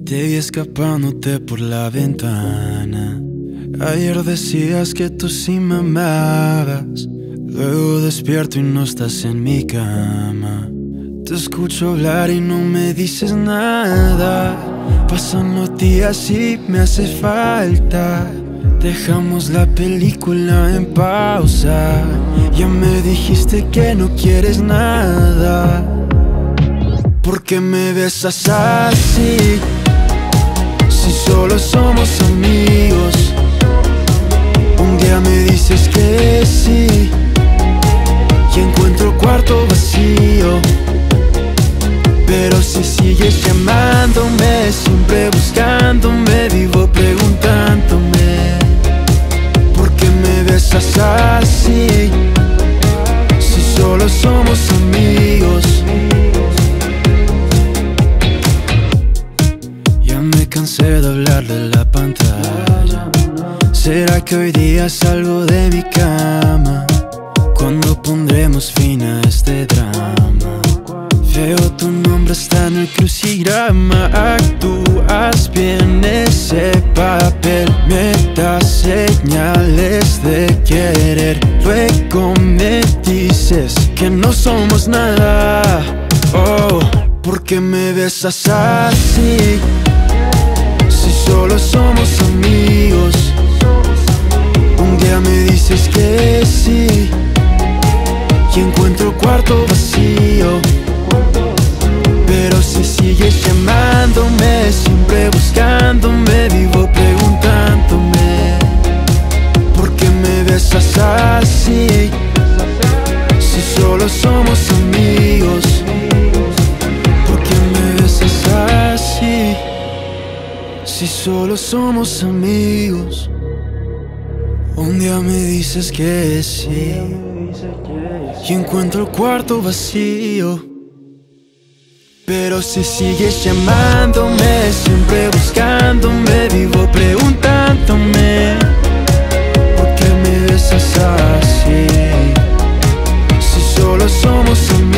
Te vi escapándote por la ventana. Ayer decías que tú sí me amabas. Luego despierto y no estás en mi cama. Te escucho hablar y no me dices nada. Pasan los días y me hace falta. Dejamos la película en pausa. Ya me dijiste que no quieres nada. ¿Por qué me besas así? Si solo somos amigos. Un día me dices que sí y encuentro cuarto vacío. Pero si sigues llamándome, siempre buscándome, vivo preguntándome ¿por qué me besas así? Si solo somos amigos. Ya me cansé de hablar de la pantalla. ¿Será que hoy día salgo de mi cama? ¿Cuándo pondremos fin a este drama? Veo tu nombre está en el crucigrama. Actúas bien ese papel. Me das señales de querer. Luego me dices que no somos nada. Oh, ¿por qué me besas así? Si solo somos amigos. Un día me dices que sí y encuentro cuarto vacío. Pero si sigues llamándome, siempre buscándome, vivo preguntándome ¿por qué me besas así? Si solo somos amigos. ¿Por qué me besas así? Si solo somos amigos. Un día me dices que sí y encuentro el cuarto vacío. Pero si sigues llamándome, siempre buscándome, vivo preguntándome ¿por qué me besas así? Si solo somos amigos.